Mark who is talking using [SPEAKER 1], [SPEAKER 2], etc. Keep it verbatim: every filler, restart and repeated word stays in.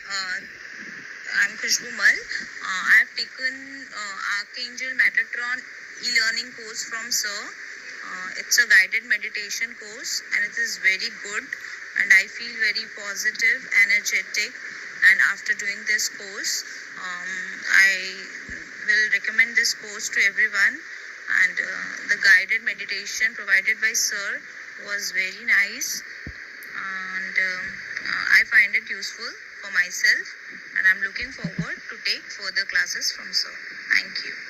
[SPEAKER 1] Uh, I'm Khushbu Mal. Uh, I have taken uh, Archangel Metatron e-learning course from Sir. Uh, it's a guided meditation course and it is very good, and I feel very positive, energetic, and after doing this course, um, I will recommend this course to everyone. And uh, the guided meditation provided by Sir was very nice, and um, uh, I find it useful for myself, and I'm looking forward to take further classes from Sir. Thank you.